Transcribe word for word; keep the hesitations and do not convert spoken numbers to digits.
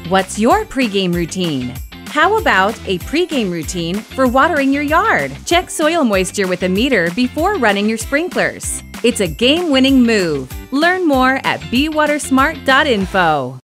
What's your pregame routine? How about a pregame routine for watering your yard? Check soil moisture with a meter before running your sprinklers. It's a game-winning move. Learn more at be water smart dot info.